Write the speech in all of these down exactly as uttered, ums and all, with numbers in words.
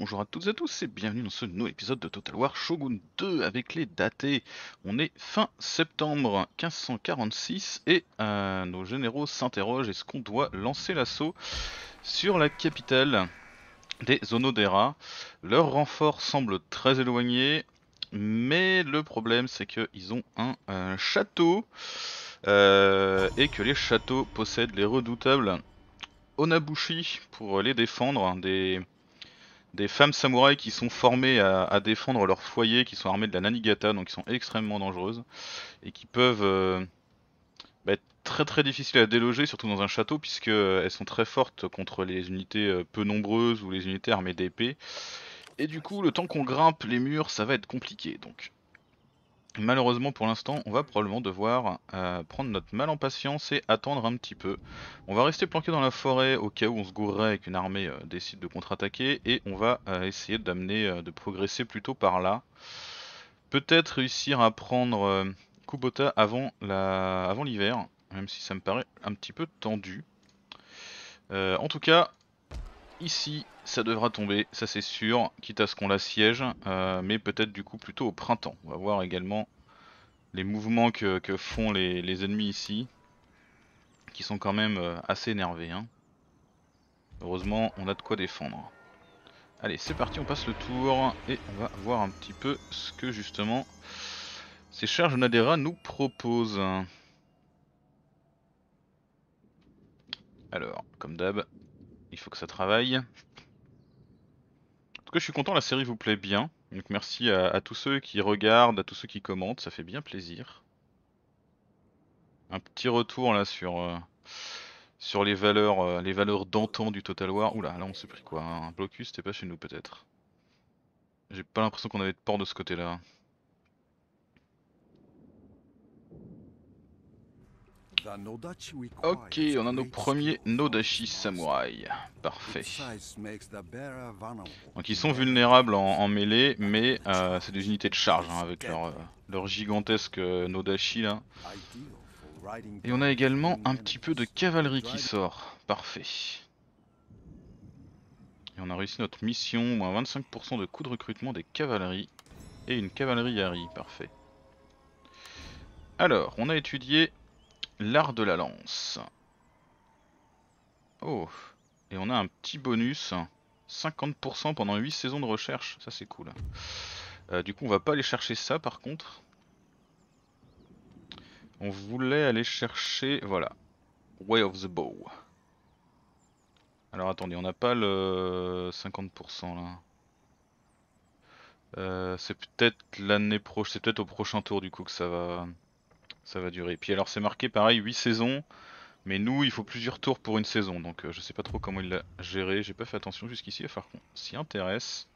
bonjour à toutes et à tous et bienvenue dans ce nouvel épisode de Total War Shogun deux avec les datés. On est fin septembre mille cinq cent quarante-six et euh, nos généraux s'interrogent, est-ce qu'on doit lancer l'assaut sur la capitale des Onodera? Leur renfort semble très éloigné, mais le problème c'est qu'ils ont un, un château euh, et que les châteaux possèdent les redoutables Onabushi pour les défendre, des des femmes samouraïs qui sont formées à, à défendre leur foyer, qui sont armées de la Nanigata, donc qui sont extrêmement dangereuses, et qui peuvent euh, bah, être très très difficiles à déloger, surtout dans un château, puisque euh, elles sont très fortes contre les unités euh, peu nombreuses ou les unités armées d'épées. Et du coup, le temps qu'on grimpe les murs, ça va être compliqué. Donc, malheureusement pour l'instant, on va probablement devoir euh, prendre notre mal en patience et attendre un petit peu. On va rester planqué dans la forêt au cas où on se gourerait et qu'une armée euh, décide de contre-attaquer, et on va euh, essayer d'amener, euh, de progresser plutôt par là. Peut-être réussir à prendre euh, Kubota avant la, avant l'hiver, même si ça me paraît un petit peu tendu. Euh, en tout cas, ici, ça devra tomber, ça c'est sûr, quitte à ce qu'on l'assiège, euh, mais peut-être du coup plutôt au printemps. On va voir également les mouvements que, que font les, les ennemis ici, qui sont quand même euh, assez énervés, hein. Heureusement, on a de quoi défendre. Allez, c'est parti, on passe le tour, et on va voir un petit peu ce que justement ces chers Jonadera nous proposent. Alors, comme d'hab, il faut que ça travaille. En tout cas, je suis content, la série vous plaît bien. Donc merci à, à tous ceux qui regardent, à tous ceux qui commentent, ça fait bien plaisir. Un petit retour là sur... Euh, sur les valeurs euh, les valeurs d'antan du Total War. Oula, là on s'est pris quoi? Un blocus, c'était pas chez nous peut-être. J'ai pas l'impression qu'on avait de port de ce côté-là. Ok, on a nos premiers Nodashi Samurai. Parfait. Donc ils sont vulnérables en, en mêlée, mais euh, c'est des unités de charge hein, avec leur, euh, leur gigantesque euh, Nodashi là. Et on a également un petit peu de cavalerie qui sort. Parfait. Et on a réussi notre mission, moins vingt-cinq pour cent de coût de recrutement des cavaleries. Et une cavalerie Yari, parfait. Alors, on a étudié l'art de la lance. Oh, et on a un petit bonus, cinquante pour cent pendant huit saisons de recherche, ça c'est cool. Euh, du coup on va pas aller chercher ça par contre. On voulait aller chercher, voilà, Way of the Bow. Alors attendez, on n'a pas le cinquante pour cent là. Euh, c'est peut-être l'année prochaine, c'est peut-être au prochain tour du coup que ça va, ça va durer. Puis alors c'est marqué pareil, huit saisons. Mais nous, il faut plusieurs tours pour une saison, donc euh, je sais pas trop comment il l'a géré, j'ai pas fait attention jusqu'ici, il va falloir qu'on s'y intéresse.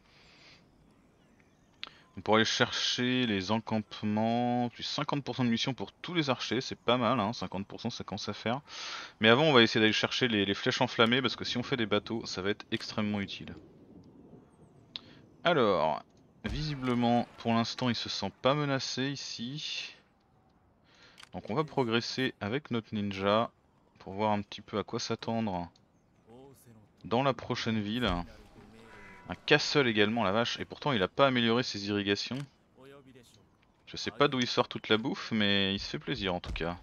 On pourrait aller chercher les encampements, plus cinquante pour cent de munitions pour tous les archers, c'est pas mal, hein, cinquante pour cent ça commence à faire. Mais avant, on va essayer d'aller chercher les, les flèches enflammées, parce que si on fait des bateaux, ça va être extrêmement utile. Alors, visiblement, pour l'instant, il se sent pas menacé ici. Donc on va progresser avec notre ninja, pour voir un petit peu à quoi s'attendre dans la prochaine ville. Un castle également, la vache, et pourtant il a pas amélioré ses irrigations. Je sais pas d'où il sort toute la bouffe, mais il se fait plaisir en tout cas.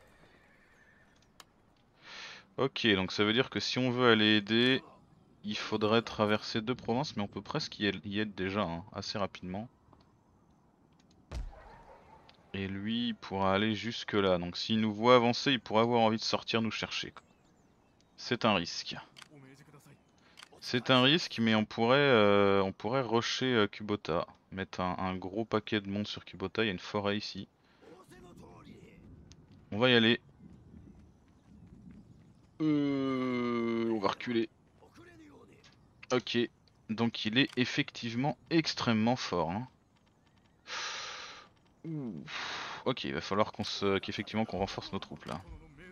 Ok, donc ça veut dire que si on veut aller aider, il faudrait traverser deux provinces, mais on peut presque y y être déjà, hein, assez rapidement. Et lui, il pourra aller jusque là, donc s'il nous voit avancer, il pourrait avoir envie de sortir nous chercher. C'est un risque. C'est un risque, mais on pourrait, euh, on pourrait rusher euh, Kubota. Mettre un, un gros paquet de monde sur Kubota, il y a une forêt ici. On va y aller. Euh, on va reculer. Ok, donc il est effectivement extrêmement fort, hein. Ouh. Ok, il va falloir qu'on se, qu'effectivement qu'on renforce nos troupes là.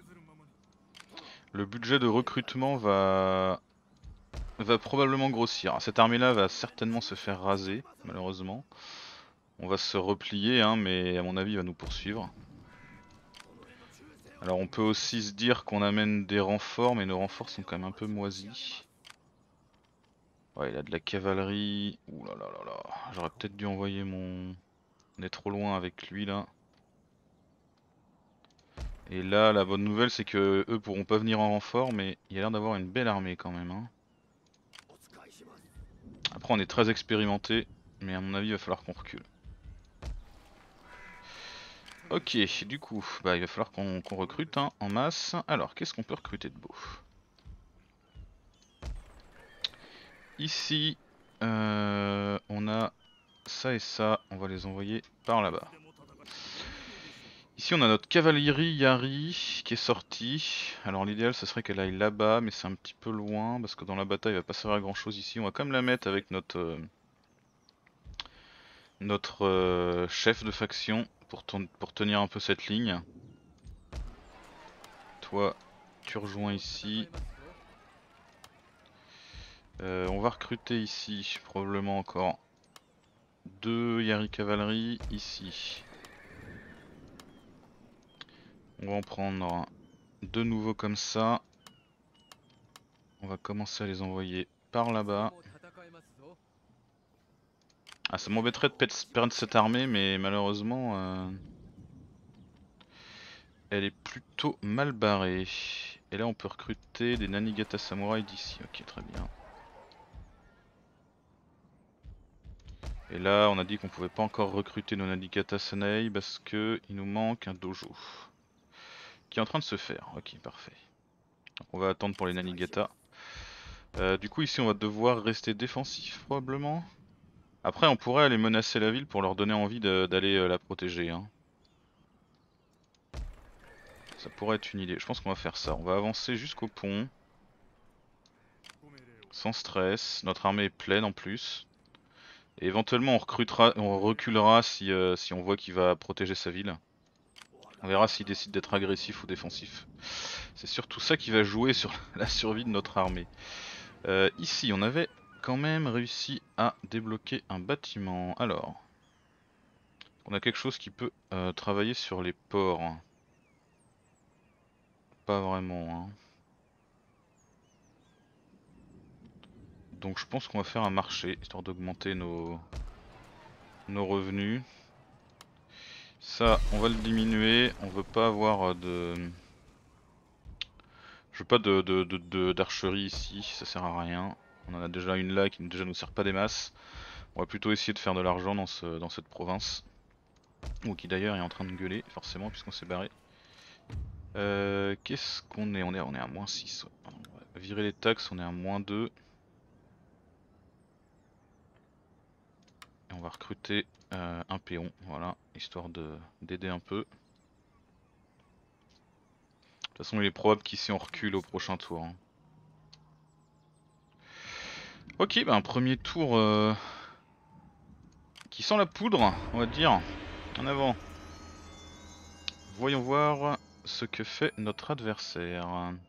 Le budget de recrutement va va probablement grossir. Cette armée-là va certainement se faire raser, malheureusement. On va se replier, hein, mais à mon avis, il va nous poursuivre. Alors on peut aussi se dire qu'on amène des renforts, mais nos renforts sont quand même un peu moisis. Ouais, il a de la cavalerie. Ouh là là là là. J'aurais peut-être dû envoyer mon... On est trop loin avec lui là. Et là, la bonne nouvelle, c'est que eux pourront pas venir en renfort, mais il a l'air d'avoir une belle armée quand même. Hein. Après, on est très expérimenté, mais à mon avis, il va falloir qu'on recule. Ok, du coup, bah, il va falloir qu'on qu'on recrute hein, en masse. Alors, qu'est-ce qu'on peut recruter de beau? Ici, euh, on a ça et ça. On va les envoyer par là-bas. Ici on a notre cavalerie Yari qui est sortie. Alors l'idéal ce serait qu'elle aille là-bas mais c'est un petit peu loin parce que dans la bataille il va pas servir à grand chose ici. On va quand même la mettre avec notre euh, notre euh, chef de faction pour, pour tenir un peu cette ligne. Toi tu rejoins ici. Euh, on va recruter ici probablement encore deux Yari cavalerie ici. On va en prendre deux nouveaux comme ça. On va commencer à les envoyer par là-bas. Ah, ça m'embêterait de perdre cette armée, mais malheureusement, euh, elle est plutôt mal barrée. Et là, on peut recruter des Nanigata Samurai d'ici. Ok, très bien. Et là, on a dit qu'on pouvait pas encore recruter nos Nanigata Sanei parce que il nous manque un dojo. Qui est en train de se faire. Ok, parfait. Donc on va attendre pour les Nanigata. Euh, du coup, ici, on va devoir rester défensif probablement. Après, on pourrait aller menacer la ville pour leur donner envie d'aller euh, la protéger. Hein. Ça pourrait être une idée. Je pense qu'on va faire ça. On va avancer jusqu'au pont. Sans stress. Notre armée est pleine en plus. Et éventuellement on recrutera, on reculera si, euh, si on voit qu'il va protéger sa ville. On verra s'il décide d'être agressif ou défensif. C'est surtout ça qui va jouer sur la survie de notre armée. Euh, ici on avait quand même réussi à débloquer un bâtiment. Alors, on a quelque chose qui peut euh, travailler sur les ports. Pas vraiment. Hein. Donc je pense qu'on va faire un marché, histoire d'augmenter nos, nos revenus. Ça, on va le diminuer. On veut pas avoir de... Je veux pas de, de, de, de- d'archerie ici, ça sert à rien. On en a déjà une là qui déjà nous sert pas des masses. On va plutôt essayer de faire de l'argent dans, ce, dans cette province. Ou qui d'ailleurs est en train de gueuler, forcément, puisqu'on s'est barré. Euh, Qu'est-ce qu'on est on, est on est à moins six. Ouais. On va virer les taxes, on est à moins deux. Et on va recruter euh, un péon, voilà, histoire de d'aider un peu. De toute façon, il est probable qu'ici on recule au prochain tour. Hein. Ok, bah un premier tour euh, qui sent la poudre, on va dire. En avant. Voyons voir ce que fait notre adversaire.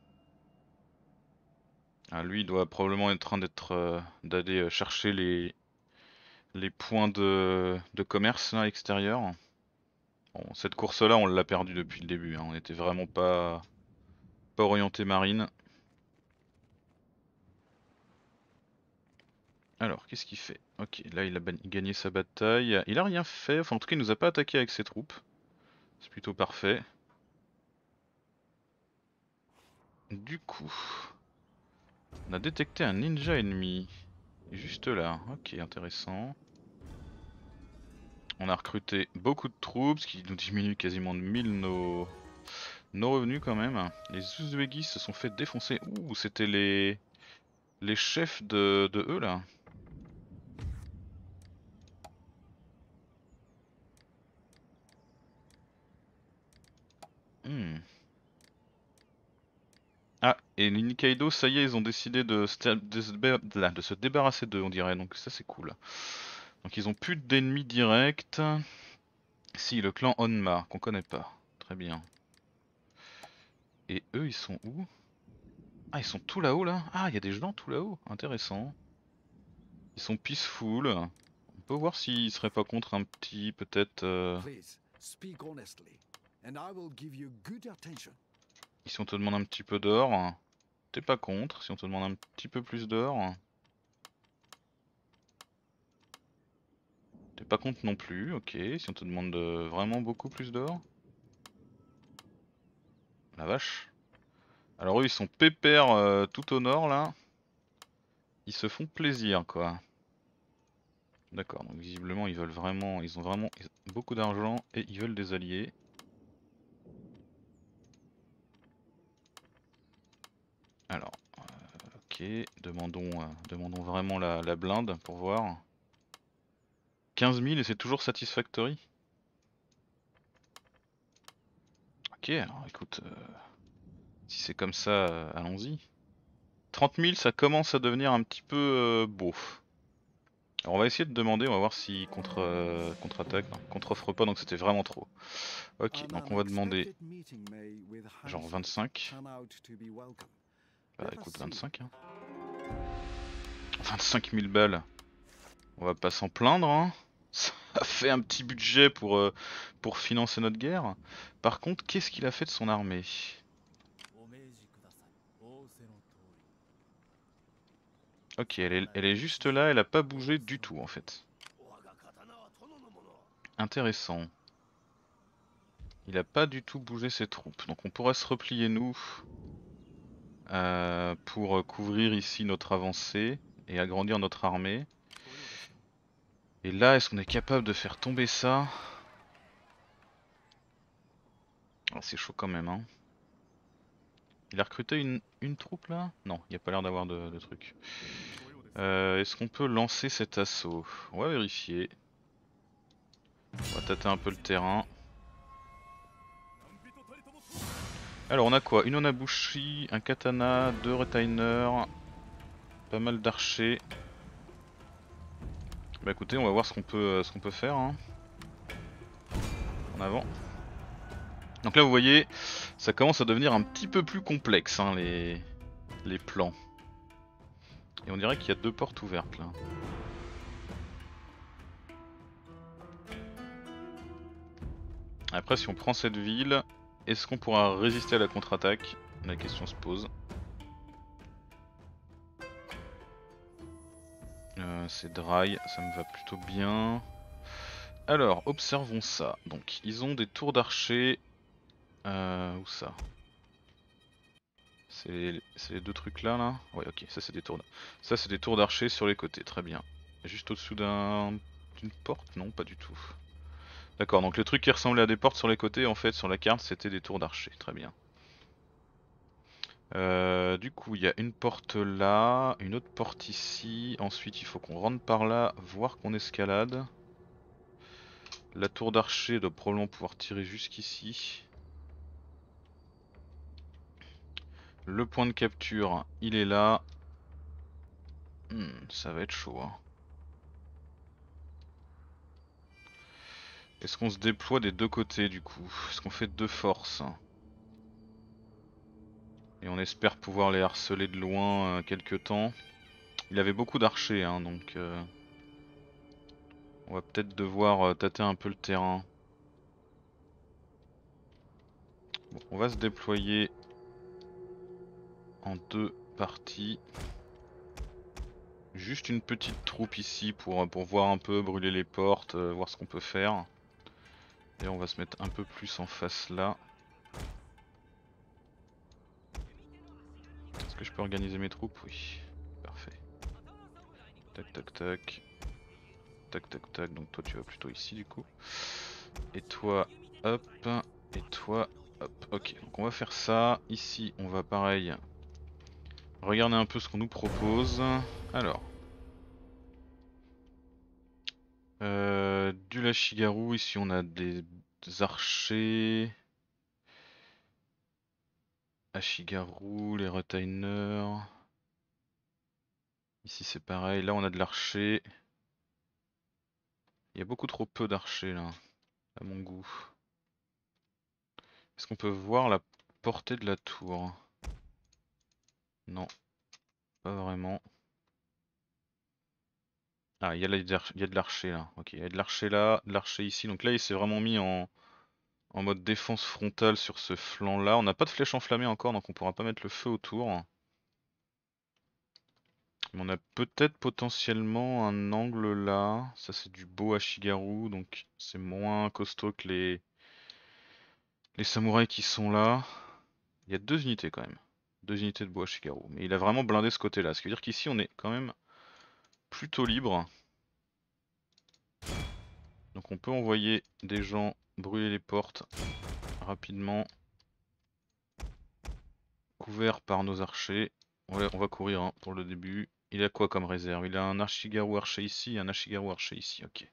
Ah, lui, il doit probablement être en train d'être euh, d'aller chercher les les points de, de commerce là, à l'extérieur. Bon, cette course-là, on l'a perdue depuis le début. Hein. On était vraiment pas pas orienté marine. Alors, qu'est-ce qu'il fait? Ok, là il a gagné sa bataille. Il a rien fait, enfin en tout cas il nous a pas attaqué avec ses troupes. C'est plutôt parfait. Du coup, on a détecté un ninja ennemi. Juste là, ok, intéressant. On a recruté beaucoup de troupes, ce qui nous diminue quasiment de mille nos, nos revenus quand même. Les Uzbekis se sont fait défoncer. Ouh, c'était les... les chefs de, de eux là. Hmm. Ah, et les Nikkaido, ça y est, ils ont décidé de, se de se dé- de se débarrasser d'eux, on dirait, donc ça c'est cool. Donc ils ont plus d'ennemis directs. Si, le clan Onma, qu'on connaît pas. Très bien. Et eux, ils sont où? Ah, ils sont tout là-haut là? Ah, il y a des gens tout là-haut. Intéressant. Ils sont peaceful. On peut voir s'ils seraient pas contre un petit, peut-être... euh, Si on te demande un petit peu d'or, t'es pas contre. Si on te demande un petit peu plus d'or... pas contre non plus, ok. Si on te demande de vraiment beaucoup plus d'or. La vache. Alors eux ils sont pépères euh, tout au nord là. Ils se font plaisir quoi. D'accord, donc visiblement ils veulent vraiment, ils ont vraiment beaucoup d'argent et ils veulent des alliés. Alors, euh, ok, demandons, euh, demandons vraiment la, la blinde pour voir. quinze mille et c'est toujours satisfactory. Ok, alors écoute, euh, si c'est comme ça, euh, allons-y. trente mille ça commence à devenir un petit peu euh, beau. Alors on va essayer de demander, on va voir si contre, euh, contre-attaque, non, contre-offre pas, donc c'était vraiment trop. Ok, donc on va demander genre vingt-cinq. Bah écoute vingt-cinq hein. vingt-cinq mille balles. On va pas s'en plaindre hein. Ça fait un petit budget pour, euh, pour financer notre guerre. Par contre, qu'est-ce qu'il a fait de son armée? Ok, elle est, elle est juste là, elle a pas bougé du tout en fait. Intéressant. Il a pas du tout bougé ses troupes, donc on pourrait se replier nous euh, pour couvrir ici notre avancée et agrandir notre armée. Et là, est-ce qu'on est capable de faire tomber ça? Ah, c'est chaud quand même hein. Il a recruté une, une troupe là? Non, il n'y a pas l'air d'avoir de, de trucs. Euh, est-ce qu'on peut lancer cet assaut? On va vérifier. On va tâter un peu le terrain. Alors on a quoi? Une onabushi, un katana, deux retainers, pas mal d'archers. Bah écoutez, on va voir ce qu'on peut, ce qu'on peut faire hein. En avant. Donc là vous voyez, ça commence à devenir un petit peu plus complexe hein, les, les plans. Et on dirait qu'il y a deux portes ouvertes là. Après si on prend cette ville, est-ce qu'on pourra résister à la contre-attaque? La question se pose. Euh, c'est dry, ça me va plutôt bien. Alors, observons ça. Donc, ils ont des tours d'archer. Euh, où ça? C'est les, les deux trucs là, là? Ouais, ok, ça c'est des tours. Ça c'est des tours d'archer sur les côtés, très bien. Juste au-dessous d'un, d'une porte? Non, pas du tout. D'accord, donc les trucs qui ressemblaient à des portes sur les côtés, en fait, sur la carte, c'était des tours d'archer, très bien. Euh, du coup, il y a une porte là, une autre porte ici. Ensuite, il faut qu'on rentre par là, voir qu'on escalade. La tour d'archer doit probablement pouvoir tirer jusqu'ici. Le point de capture, il est là. Hmm, ça va être chaud. Hein. Est-ce qu'on se déploie des deux côtés du coup? Est-ce qu'on fait deux forces? Et on espère pouvoir les harceler de loin euh, quelques temps. Il avait beaucoup d'archers, hein, donc euh, on va peut-être devoir euh, tâter un peu le terrain. Bon, on va se déployer en deux parties. Juste une petite troupe ici pour, pour voir un peu, brûler les portes, euh, voir ce qu'on peut faire. Et on va se mettre un peu plus en face là. Est-ce que je peux organiser mes troupes? Oui. Parfait. Tac tac tac. Tac tac tac, donc toi tu vas plutôt ici du coup. Et toi, hop. Et toi, hop. Ok, donc on va faire ça. Ici, on va pareil. Regarder un peu ce qu'on nous propose. Alors. Euh, du Lashigaru, ici on a des, des archers. Ashigaru, les retainers. Ici c'est pareil, là on a de l'archer. Il y a beaucoup trop peu d'archers là, à mon goût. Est-ce qu'on peut voir la portée de la tour? Non, pas vraiment. Ah, il y a, il y a de l'archer là. Ok, il y a de l'archer là, de l'archer ici. Donc là il s'est vraiment mis en, en mode défense frontale sur ce flanc là. On n'a pas de flèche enflammée encore donc on pourra pas mettre le feu autour. On a peut-être potentiellement un angle là. Ça c'est du beau Ashigaru, donc c'est moins costaud que les... les samouraïs qui sont là. Il y a deux unités quand même. Deux unités de bois Ashigaru. Mais il a vraiment blindé ce côté-là. Ce qui veut dire qu'ici on est quand même plutôt libre. Donc on peut envoyer des gens brûler les portes rapidement. Couvert par nos archers. Ouais, on va courir hein, pour le début. Il a quoi comme réserve? Il a un Ashigaru archer ici et un Ashigaru archer ici. Ok.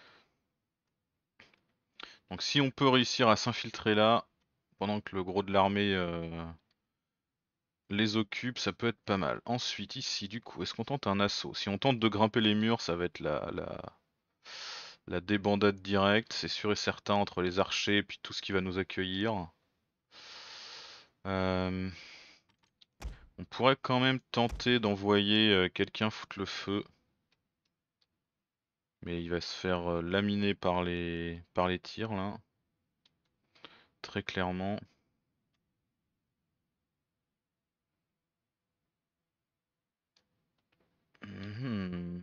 Donc si on peut réussir à s'infiltrer là, pendant que le gros de l'armée euh, les occupe, ça peut être pas mal. Ensuite, ici, du coup, est-ce qu'on tente un assaut? Si on tente de grimper les murs, ça va être la, la, la débandade directe, c'est sûr et certain, entre les archers et puis tout ce qui va nous accueillir. Euh, on pourrait quand même tenter d'envoyer euh, quelqu'un foutre le feu. Mais il va se faire euh, laminer par les, par les tirs là. Très clairement. Mhm.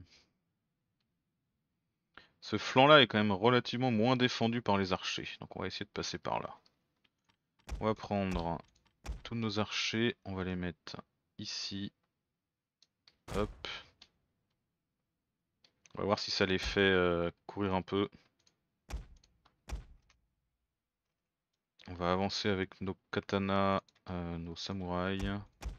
Ce flanc-là est quand même relativement moins défendu par les archers, donc on va essayer de passer par là. On va prendre tous nos archers, on va les mettre ici. Hop. On va voir si ça les fait euh, courir un peu. On va avancer avec nos katanas, euh, nos samouraïs.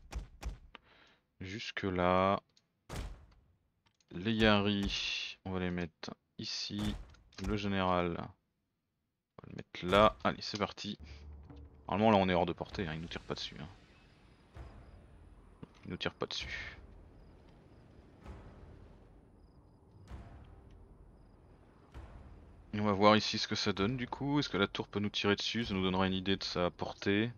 Jusque là. Les yari, on va les mettre ici. Le général, on va le mettre là. Allez, c'est parti. Normalement là on est hors de portée, hein, il nous tire pas dessus. Hein. Il nous tire pas dessus. On va voir ici ce que ça donne du coup. Est-ce que la tour peut nous tirer dessus? Ça nous donnera une idée de sa portée.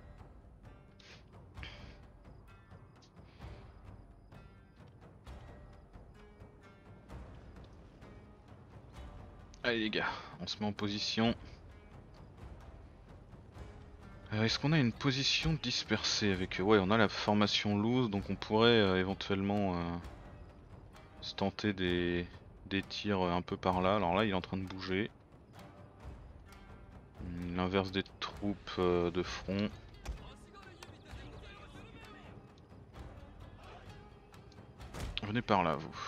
Allez les gars, on se met en position. Euh, Est-ce qu'on a une position dispersée avec eux? Ouais, on a la formation loose, donc on pourrait euh, éventuellement euh, se tenter des, des tirs euh, un peu par là. Alors là, il est en train de bouger. L'inverse des troupes euh, de front. Venez par là, vous.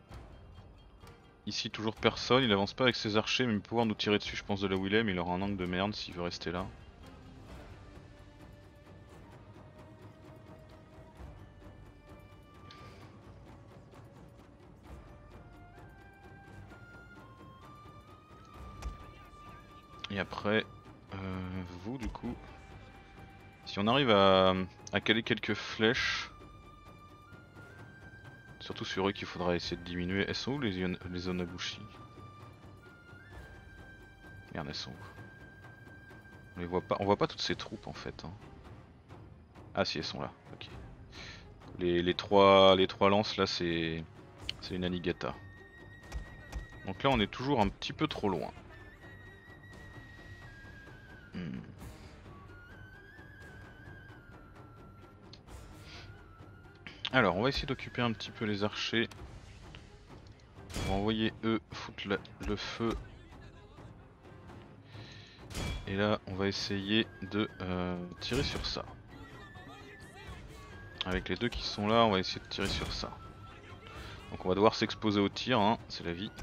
Ici, toujours personne. Il avance pas avec ses archers, mais il va pouvoir nous tirer dessus, je pense, de là où il est. Mais il aura un angle de merde s'il veut rester là. Et après, euh, vous du coup, si on arrive à, à caler quelques flèches, surtout sur eux qu'il faudra essayer de diminuer. Elles sont où les, Yon- les Onabushi? Merde, elles sont où? On les voit pas, on voit pas toutes ces troupes en fait. Hein. Ah si, elles sont là. Ok. Les, les trois, les trois lances là, c'est, c'est une Anigata. Donc là, on est toujours un petit peu trop loin. Hmm. Alors, on va essayer d'occuper un petit peu les archers. On va envoyer eux foutre la- le feu. Et là, on va essayer de euh, tirer sur ça. Avec les deux qui sont là, on va essayer de tirer sur ça. Donc on va devoir s'exposer au tir, hein, c'est la vie.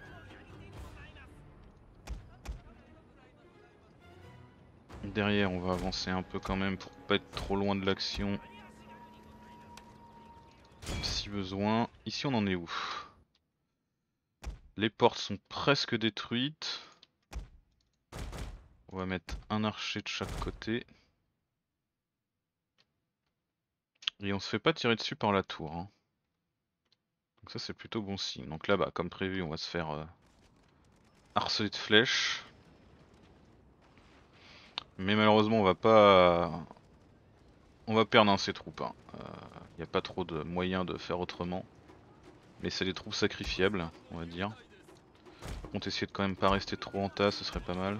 Derrière, on va avancer un peu quand même pour pas être trop loin de l'action. Si besoin. Ici, on en est où? Les portes sont presque détruites. On va mettre un archer de chaque côté. Et on se fait pas tirer dessus par la tour. Hein. Donc ça c'est plutôt bon signe. Donc là bas, comme prévu, on va se faire euh, harceler de flèches. Mais malheureusement on va pas... On va perdre hein, ces troupes. Il hein. euh, n'y a pas trop de moyens de faire autrement. Mais c'est des troupes sacrifiables, on va dire. Par contre essayer de quand même pas rester trop en tas, ce serait pas mal.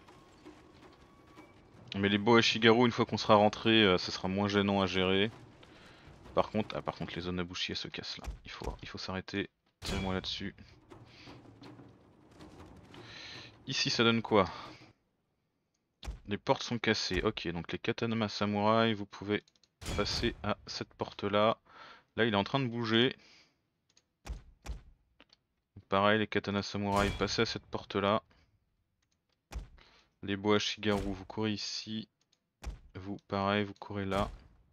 Mais les beaux Ashigaru, une fois qu'on sera rentré, euh, ça sera moins gênant à gérer. Par contre, ah, par contre les Onabushi elles se cassent là. Il faut, il faut s'arrêter. Tirez-moi là-dessus. Ici ça donne quoi? Les portes sont cassées. Ok, donc les Katanama Samurai, vous pouvez passer à cette porte là. Là il est en train de bouger. Pareil, les Katana Samurai, passez à cette porte là. Les Boa Shigaru, vous courez ici. Vous, pareil, vous courez là.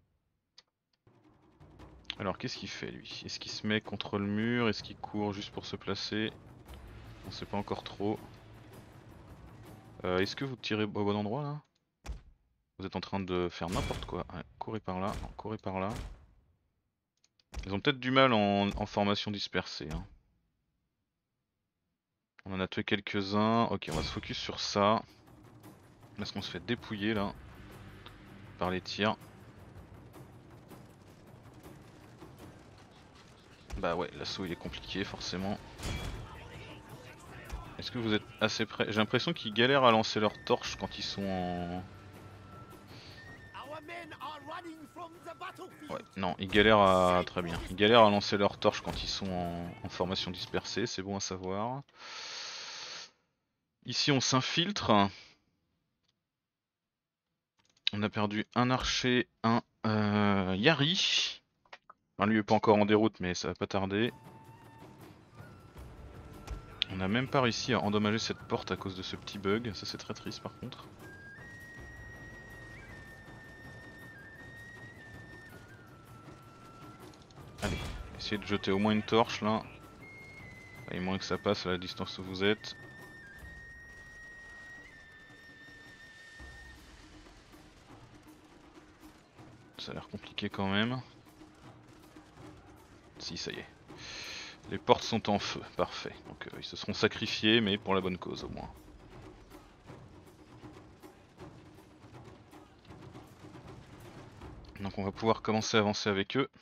Alors qu'est-ce qu'il fait lui? Est-ce qu'il se met contre le mur? Est-ce qu'il court juste pour se placer? On sait pas encore trop. Euh, Est-ce que vous tirez au bon endroit là? Vous êtes en train de faire n'importe quoi. Ouais, courez par là, non, courez par là. Ils ont peut-être du mal en, en formation dispersée. Hein. On en a tué quelques-uns. Ok, on va se focus sur ça. Parce qu'on se fait dépouiller là. Par les tirs. Bah ouais, l'assaut il est compliqué forcément. Est-ce que vous êtes assez près? J'ai l'impression qu'ils galèrent à lancer leurs torches quand ils sont en... Ouais, non, ils galèrent à... Très bien. Ils galèrent à lancer leurs torches quand ils sont en, en formation dispersée, c'est bon à savoir. Ici on s'infiltre. On a perdu un archer, un euh, Yari. Enfin, lui est pas encore en déroute mais ça va pas tarder. On a même pas réussi à endommager cette porte à cause de ce petit bug, ça c'est très triste par contre. Allez, essayez de jeter au moins une torche là. Il moins que ça passe à la distance où vous êtes. Ça a l'air compliqué quand même. Si, ça y est. Les portes sont en feu, parfait. Donc euh, ils se seront sacrifiés mais pour la bonne cause au moins. Donc on va pouvoir commencer à avancer avec eux.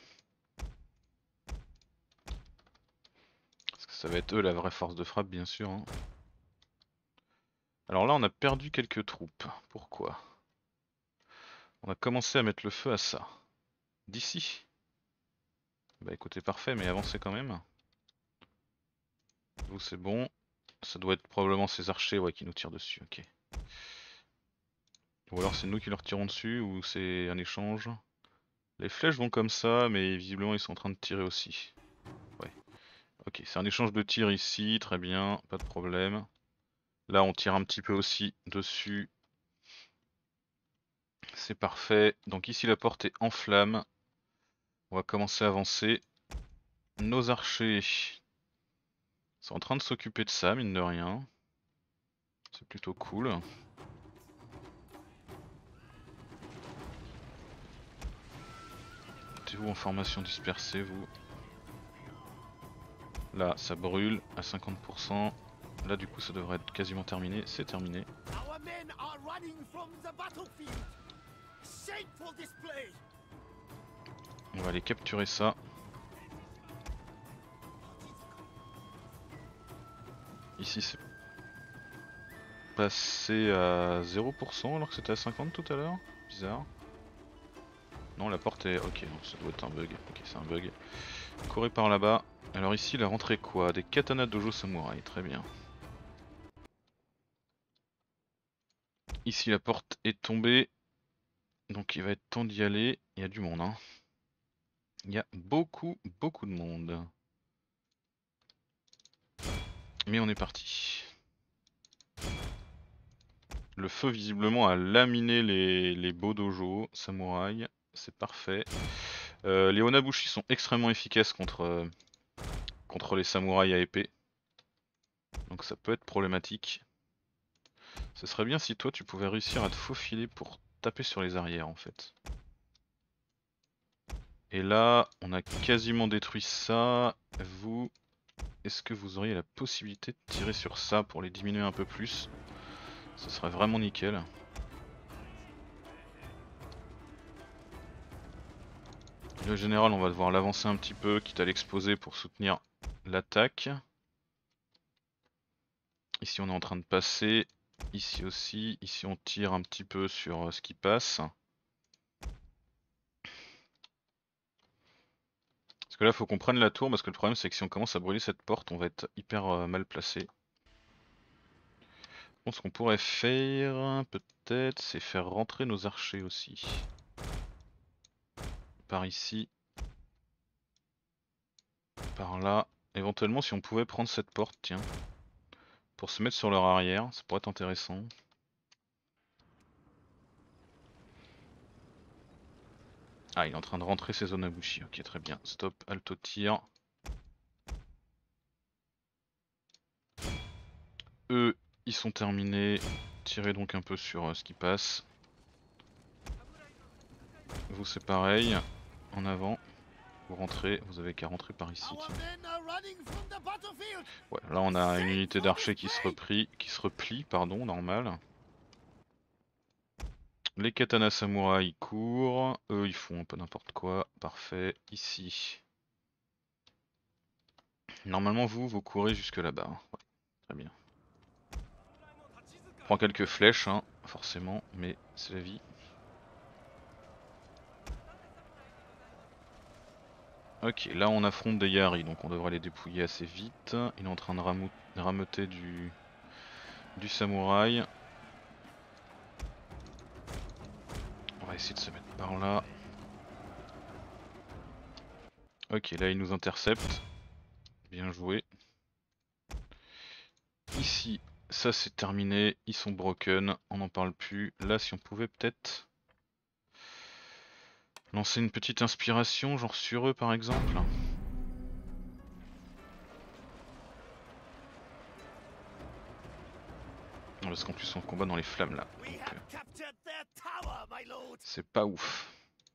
Parce que ça va être eux la vraie force de frappe bien sûr. Hein. Alors là on a perdu quelques troupes. Pourquoi? On a commencé à mettre le feu à ça. D'ici. Bah écoutez parfait mais avancez quand même. Vous c'est bon. Ça doit être probablement ces archers ouais, qui nous tirent dessus, ok. Ou alors c'est nous qui leur tirons dessus ou c'est un échange. Les flèches vont comme ça mais visiblement ils sont en train de tirer aussi. Ouais. Ok, c'est un échange de tir ici, très bien, pas de problème. Là on tire un petit peu aussi dessus. C'est parfait. Donc ici la porte est en flammes. On va commencer à avancer. Nos archers sont en train de s'occuper de ça, mine de rien. C'est plutôt cool. Mettez-vous en formation dispersée, vous. Là, ça brûle à cinquante pour cent. Là, du coup, ça devrait être quasiment terminé. C'est terminé. On va aller capturer ça. Ici, c'est passé à zéro pour cent alors que c'était à cinquante tout à l'heure. Bizarre. Non, la porte est... Ok, non, ça doit être un bug. Ok, c'est un bug. Courez par là-bas. Alors ici, la rentrée quoi? Des katanas dojo samouraï, très bien. Ici, la porte est tombée. Donc il va être temps d'y aller. Il y a du monde, hein. Il y a beaucoup, beaucoup de monde. Mais on est parti. Le feu visiblement a laminé les, les beaux dojo samouraï. C'est parfait. Euh, les onabushi sont extrêmement efficaces contre, euh, contre les samouraïs à épée. Donc ça peut être problématique. Ce serait bien si toi tu pouvais réussir à te faufiler pour taper sur les arrières en fait. Et là, on a quasiment détruit ça. Vous, est-ce que vous auriez la possibilité de tirer sur ça pour les diminuer un peu plus? Ce serait vraiment nickel. Le général, on va devoir l'avancer un petit peu, quitte à l'exposer pour soutenir l'attaque. Ici on est en train de passer, ici aussi, ici on tire un petit peu sur ce qui passe. Parce que là, faut qu'on prenne la tour, parce que le problème, c'est que si on commence à brûler cette porte, on va être hyper euh, mal placé. Bon, ce qu'on pourrait faire, peut-être, c'est faire rentrer nos archers aussi. Par ici. Par là. Éventuellement, si on pouvait prendre cette porte, tiens. Pour se mettre sur leur arrière, ça pourrait être intéressant. Ah, il est en train de rentrer ses Onabushi. Ok, très bien. Stop, alto tir. Eux, ils sont terminés. Tirez donc un peu sur euh, ce qui passe. Vous, c'est pareil. En avant. Vous rentrez. Vous avez qu'à rentrer par ici. Tiens. Ouais, là on a une unité d'archers qui se replie, qui se replie, pardon, normal. Les katanas samouraïs ils courent. Eux, ils font un peu n'importe quoi. Parfait. Ici. Normalement, vous, vous courez jusque là-bas. Ouais, très bien. Prends quelques flèches, hein, forcément, mais c'est la vie. Ok, là on affronte des Yari, donc on devrait les dépouiller assez vite. Il est en train de ramou rameuter du, du samouraï. On va essayer de se mettre par là. Ok, là il nous intercepte. Bien joué. Ici, ça c'est terminé. Ils sont broken, on n'en parle plus. Là, si on pouvait peut-être lancer une petite inspiration, genre sur eux par exemple. Parce qu'en plus on combat dans les flammes là. C'est pas ouf.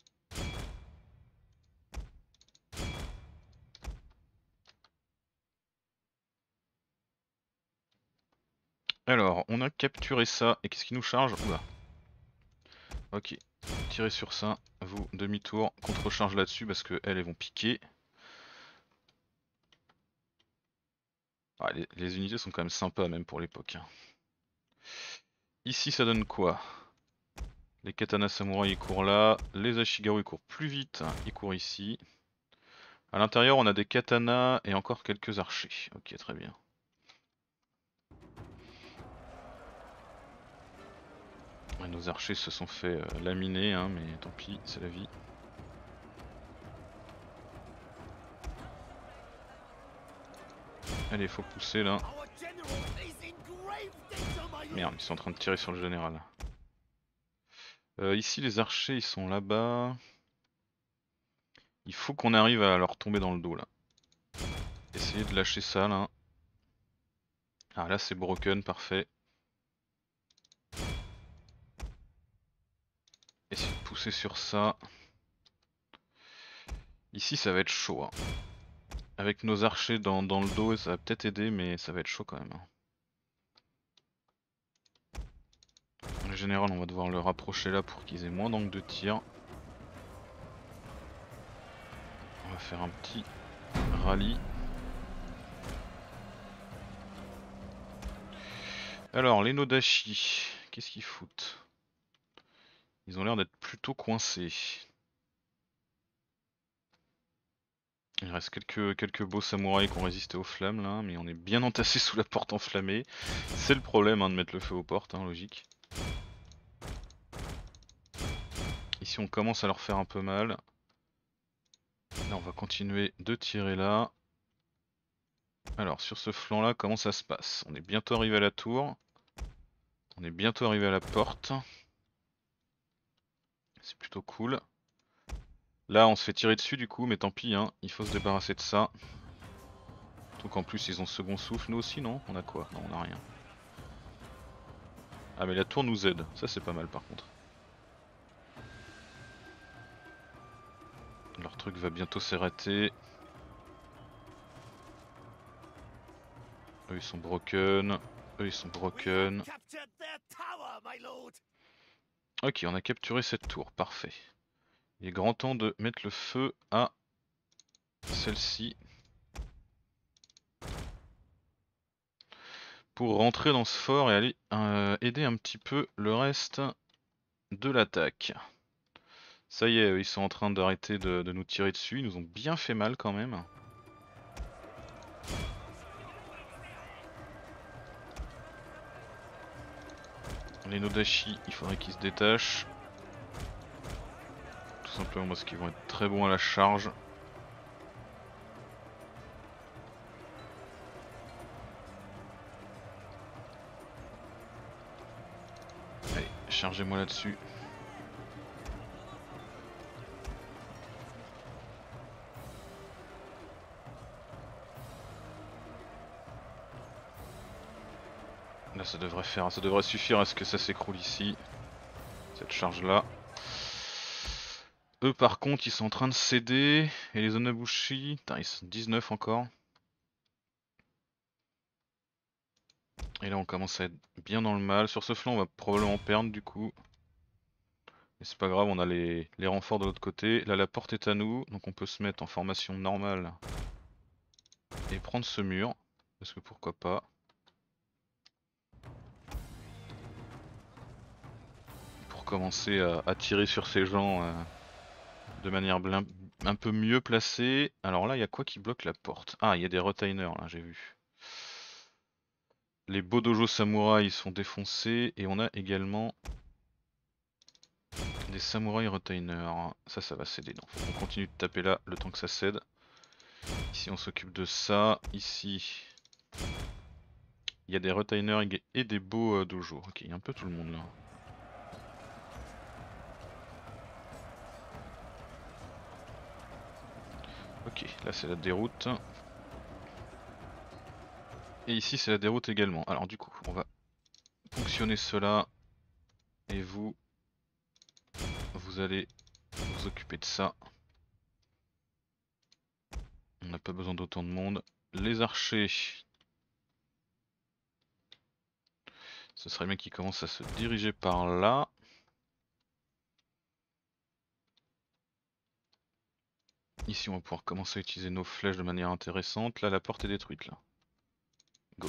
Alors, on a capturé ça. Et qu'est-ce qui nous charge? Oula. Ok. Tirez sur ça. Vous, demi-tour. Contre-charge là-dessus parce que elles, elles vont piquer. Ah, les, les unités sont quand même sympas même pour l'époque. Hein. Ici ça donne quoi? Les katanas samouraï ils courent là. Les ashigaru ils courent plus vite. Ils courent ici. À l'intérieur on a des katanas et encore quelques archers. Ok, très bien. Ouais, nos archers se sont fait euh, laminer, hein, mais tant pis, c'est la vie. Allez, faut pousser là. Merde, ils sont en train de tirer sur le général. Euh, ici les archers ils sont là-bas. Il faut qu'on arrive à leur tomber dans le dos là. Essayez de lâcher ça là. Ah là c'est broken, parfait. Essayez de pousser sur ça. Ici ça va être chaud. Hein. Avec nos archers dans, dans le dos ça va peut-être aider mais ça va être chaud quand même. Hein. En général on va devoir le rapprocher là pour qu'ils aient moins d'angle de tir. On va faire un petit rallye. Alors les Nodashi, qu'est-ce qu'ils foutent? Ils ont l'air d'être plutôt coincés. Il reste quelques, quelques beaux samouraïs qui ont résisté aux flammes là, mais on est bien entassé sous la porte enflammée. C'est le problème hein, de mettre le feu aux portes, hein, logique. Ici on commence à leur faire un peu mal. Là on va continuer de tirer là. Alors sur ce flanc là, comment ça se passe? On est bientôt arrivé à la tour. On est bientôt arrivé à la porte. C'est plutôt cool. Là on se fait tirer dessus du coup, mais tant pis, hein, il faut se débarrasser de ça. Donc en plus ils ont second souffle, nous aussi non? On a quoi? Non on a rien. Ah mais la tour nous aide, ça c'est pas mal par contre. Leur truc va bientôt s'arrêter. Eux ils sont broken. Eux ils sont broken. Ok, on a capturé cette tour, parfait. Il est grand temps de mettre le feu à celle-ci. Pour rentrer dans ce fort et aller euh, aider un petit peu le reste de l'attaque. Ça y est, ils sont en train d'arrêter de, de nous tirer dessus, ils nous ont bien fait mal quand même. Les Nodashi, il faudrait qu'ils se détachent. Tout simplement parce qu'ils vont être très bons à la charge. Allez, chargez-moi là-dessus. Là ça devrait faire, ça devrait suffire à ce que ça s'écroule ici. Cette charge là. Eux par contre ils sont en train de céder. Et les Onabushi, putain, ils sont dix-neuf encore. Et là on commence à être bien dans le mal. Sur ce flanc on va probablement perdre du coup. Mais c'est pas grave, on a les, les renforts de l'autre côté. Là la porte est à nous, donc on peut se mettre en formation normale. Et prendre ce mur. Parce que pourquoi pas. Pour commencer à, à tirer sur ces gens euh, de manière blin, un peu mieux placée. Alors là il y a quoi qui bloque la porte? Ah, il y a des retainers là, j'ai vu. Les Bodojo samouraïs sont défoncés et on a également des samouraïs retainers. Ça, ça va céder. Donc faut qu'on continue de taper là le temps que ça cède. Ici on s'occupe de ça. Ici il y a des retainers et des beaux euh, dojo. Ok, il y a un peu tout le monde là. Ok, là c'est la déroute. Et ici c'est la déroute également. Alors du coup, on va ponctionner cela. Et vous, vous allez vous occuper de ça. On n'a pas besoin d'autant de monde. Les archers. Ce serait bien qu'ils commencent à se diriger par là. Ici on va pouvoir commencer à utiliser nos flèches de manière intéressante. Là la porte est détruite là. Go.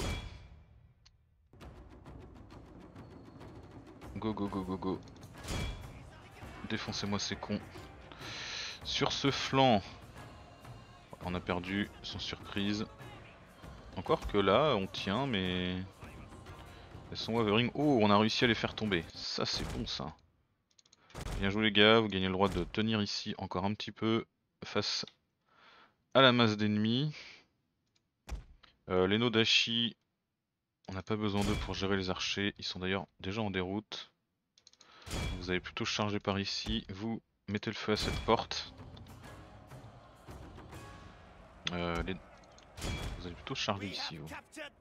Go go go go go. Défoncez-moi ces cons. Sur ce flanc, on a perdu sans surprise. Encore que là on tient mais... Elles sont wavering. Oh, on a réussi à les faire tomber. Ça c'est bon ça. Bien joué les gars, vous gagnez le droit de tenir ici encore un petit peu face à la masse d'ennemis. Euh, les Nodashi, on n'a pas besoin d'eux pour gérer les archers. Ils sont d'ailleurs déjà en déroute. Vous allez plutôt charger par ici. Vous mettez le feu à cette porte. Euh, les... Vous allez plutôt charger ici. Vous.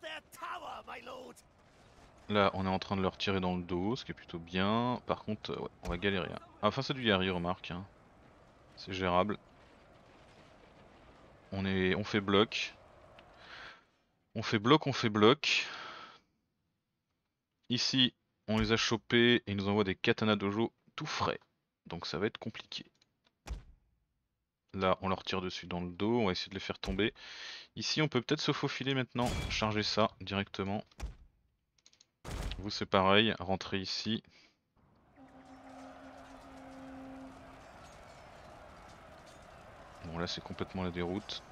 Là, on est en train de leur tirer dans le dos, ce qui est plutôt bien. Par contre, ouais, on va galérer. Enfin, c'est du Yari, remarque. Hein. C'est gérable. On, est... on fait bloc. On fait bloc, on fait bloc. Ici, on les a chopés et ils nous envoient des katana dojo tout frais. Donc ça va être compliqué. Là, on leur tire dessus dans le dos, on va essayer de les faire tomber. Ici, on peut peut-être se faufiler maintenant, charger ça directement. Vous, c'est pareil, rentrez ici. Bon, là, c'est complètement la déroute.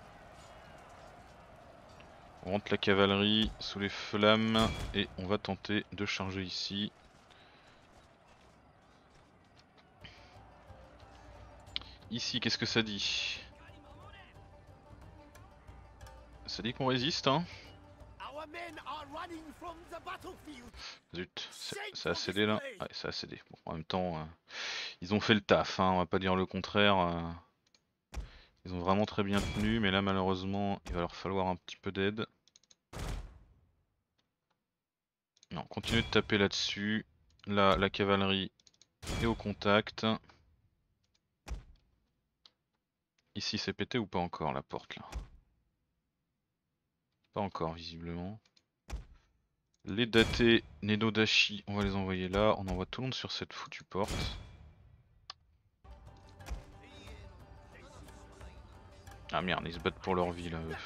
On rentre la cavalerie sous les flammes et on va tenter de charger ici. Ici, qu'est-ce que ça dit? Ça dit qu'on résiste, hein? Zut, ça a cédé là? Ouais, ça a cédé. Bon, en même temps, euh, ils ont fait le taf, hein, on va pas dire le contraire. Euh, ils ont vraiment très bien tenu, mais là malheureusement, il va leur falloir un petit peu d'aide. Non, continuez de taper là-dessus. Là, la cavalerie est au contact. Ici, c'est pété ou pas encore la porte là? Pas encore, visiblement. Les datés Nedodashi, on va les envoyer là. On envoie tout le monde sur cette foutue porte. Ah merde, ils se battent pour leur vie là. Eux.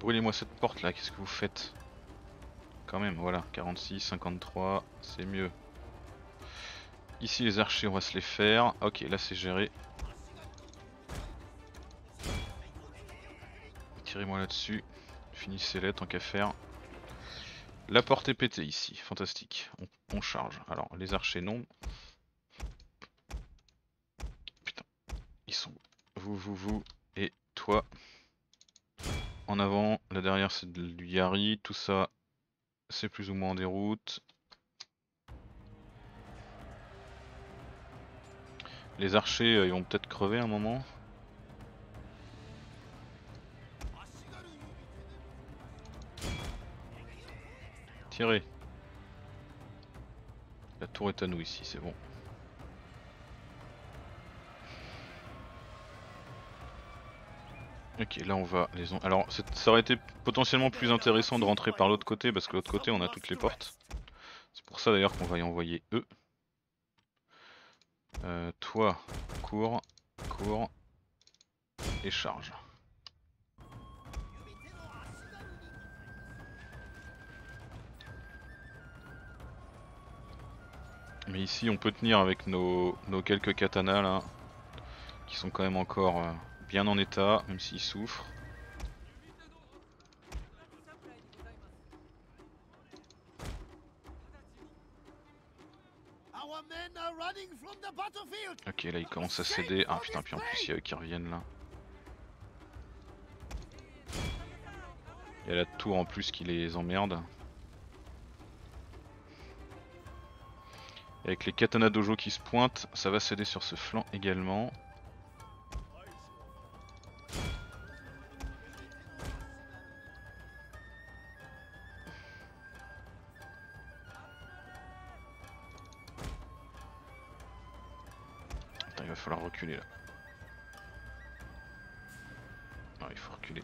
brûlez-moi cette porte là, qu'est-ce que vous faites? Quand même, voilà, quarante-six, cinquante-trois, c'est mieux. Ici les archers, on va se les faire. Ok, là c'est géré. Tirez-moi là-dessus. Finissez-les tant qu'à faire. La porte est pétée ici, fantastique. On, on charge. Alors, les archers non. Putain, ils sont... Vous, vous, vous, et toi. En avant, là derrière c'est du Yari, tout ça c'est plus ou moins en déroute. Les archers euh, ils vont peut-être crever un moment. Tirez. La tour est à nous ici, c'est bon. Ok, là on va les on... Alors ça aurait été potentiellement plus intéressant de rentrer par l'autre côté parce que l'autre côté on a toutes les portes. C'est pour ça d'ailleurs qu'on va y envoyer eux. Euh, toi, cours, cours et charge. Mais ici on peut tenir avec nos, nos quelques katanas là, qui sont quand même encore euh, bien en état, même s'ils souffrent. Ok, là ils commencent à céder. Ah putain, puis en plus il y a eux qui reviennent là. Il y a la tour en plus qui les emmerde. Avec les katana dojo qui se pointent, ça va céder sur ce flanc également. Attends, il va falloir reculer là. Non, il faut reculer.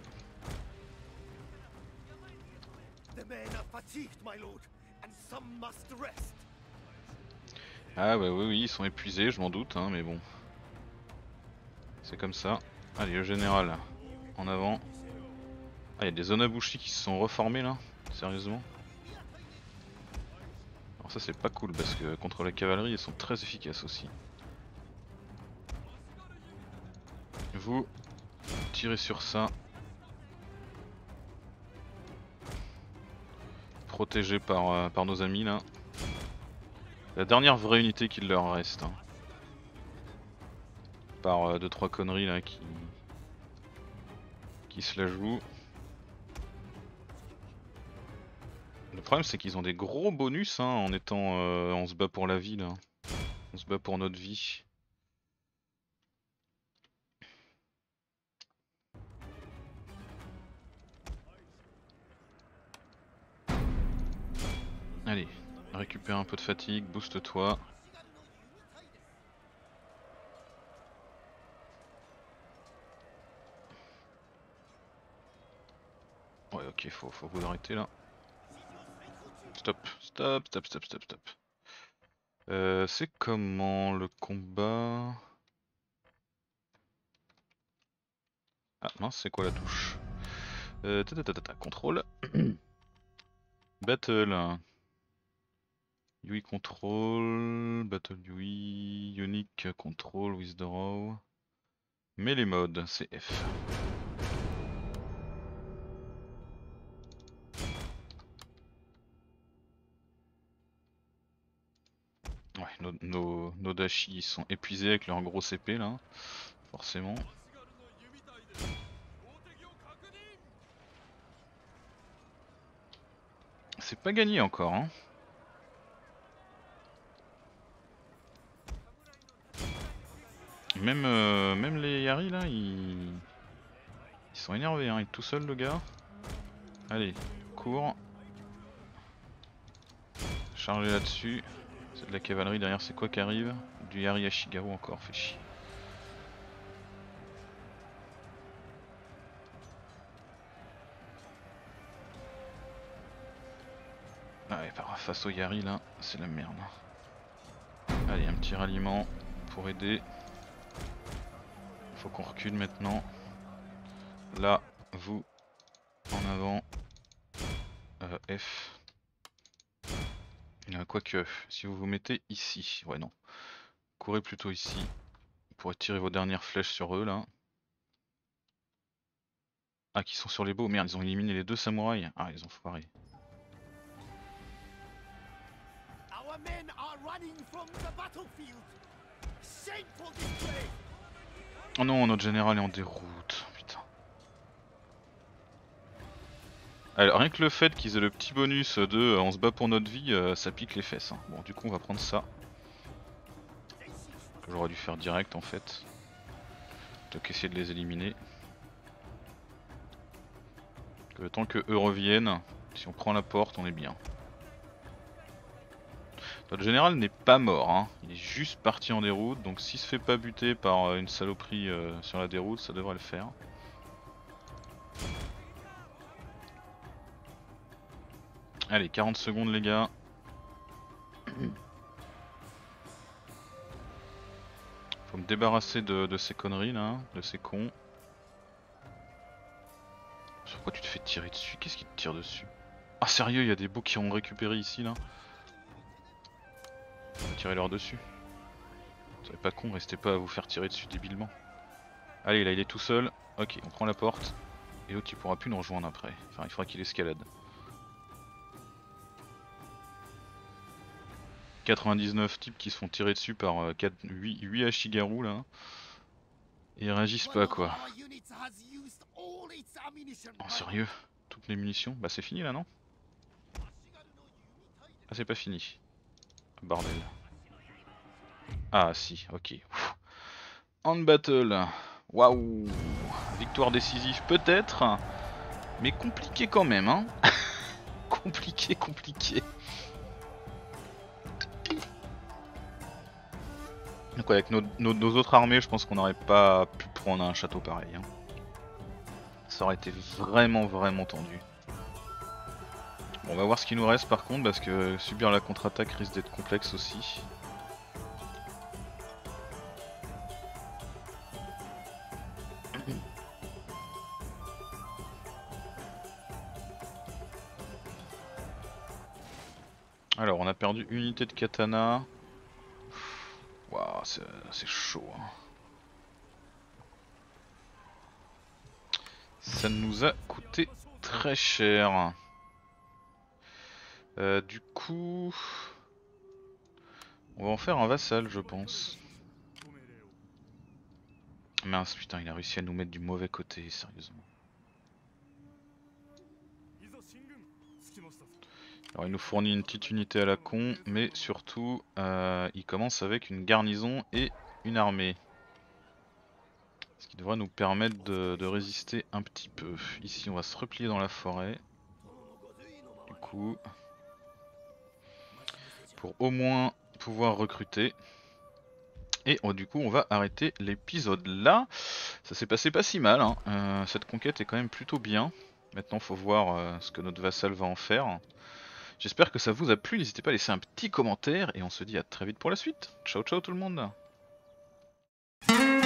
Ah bah oui oui ils sont épuisés, je m'en doute hein, mais bon. C'est comme ça. Allez le général, en avant. Ah, il y a des Onabushi qui se sont reformés là, sérieusement. Alors ça c'est pas cool parce que contre la cavalerie ils sont très efficaces aussi. Vous tirez sur ça. Protégé par, euh, par nos amis là. La dernière vraie unité qu'il leur reste. Hein. Par deux trois conneries là qui qui se la jouent. Le problème c'est qu'ils ont des gros bonus hein, en étant euh, on se bat pour la vie là. On se bat pour notre vie. Allez, récupère un peu de fatigue, booste toi. Ouais ok, faut, faut vous arrêter là. Stop, stop, stop, stop, stop, stop. Euh, c'est comment le combat? Ah mince, c'est quoi la touche? Euh, ta, ta, ta, ta, ta, contrôle. Battle. Yui control, battle Yui, unique control, withdraw. Mais les modes, c'est F. Ouais, nos, nos, nos dashi sont épuisés avec leur grosse épée là, forcément. C'est pas gagné encore hein. Même, euh, même les Yari là, ils... ils sont énervés hein, il est tout seul le gars. Allez, cours. Chargez là-dessus. C'est de la cavalerie, derrière c'est quoi qui arrive? Du Yari Ashigaru encore, fait chier. Ah ouais, face au Yari là, c'est la merde. Allez, un petit ralliement pour aider. Faut qu'on recule maintenant. Là, vous en avant. Euh, F. Euh, Quoique, si vous vous mettez ici, ouais non. Courez plutôt ici. Vous pourrez tirer vos dernières flèches sur eux là. Ah, qui sont sur les beaux, merde, ils ont éliminé les deux samouraïs. Ah, ils ont foiré. Oh non, notre général est en déroute, putain. Alors, rien que le fait qu'ils aient le petit bonus de euh, on se bat pour notre vie, euh, ça pique les fesses. Hein. Bon, du coup, on va prendre ça. Que j'aurais dû faire direct en fait. Plutôt qu'essayer de les éliminer. Que tant que eux reviennent, si on prend la porte, on est bien. Notre général n'est pas mort, hein. Il est juste parti en déroute, donc s'il se fait pas buter par une saloperie euh, sur la déroute, ça devrait le faire. Allez, quarante secondes les gars. Faut me débarrasser de, de ces conneries là, de ces cons. Pourquoi tu te fais tirer dessus? Qu'est-ce qui te tire dessus? Ah sérieux, il y a des beaux qui ont récupéré ici là. On va tirer leur dessus. Vous pas con, restez pas à vous faire tirer dessus débilement. Allez, là il est tout seul. Ok, on prend la porte. Et l'autre il pourra plus nous rejoindre après. Enfin, il faudra qu'il escalade. quatre-vingt-dix-neuf types qui se font tirer dessus par euh, quatre, huit, huit Ashigaru là. Et ils réagissent pas quoi. Oh sérieux? Toutes les munitions? Bah c'est fini là non? Ah c'est pas fini. Bordel. Ah si, ok. En battle. Waouh. Victoire décisive peut-être. Mais compliqué quand même hein. Compliqué, compliqué. Donc ouais, avec nos, nos, nos autres armées, je pense qu'on n'aurait pas pu prendre un château pareil. Hein. Ça aurait été vraiment vraiment tendu. Bon, on va voir ce qu'il nous reste par contre, parce que subir la contre-attaque risque d'être complexe aussi. Alors, on a perdu une unité de katana. Waouh, c'est chaud. Hein. Ça nous a coûté très cher. Euh, du coup, on va en faire un vassal, je pense. Mince, putain, il a réussi à nous mettre du mauvais côté, sérieusement. Alors, il nous fournit une petite unité à la con, mais surtout, euh, il commence avec une garnison et une armée. Ce qui devrait nous permettre de, de résister un petit peu. Ici, on va se replier dans la forêt. Du coup, pour au moins pouvoir recruter. Et oh, du coup on va arrêter l'épisode là. Ça s'est passé pas si mal hein. euh, Cette conquête est quand même plutôt bien. Maintenant faut voir euh, ce que notre vassal va en faire. J'espère que ça vous a plu, n'hésitez pas à laisser un petit commentaire. Et on se dit à très vite pour la suite. Ciao ciao tout le monde.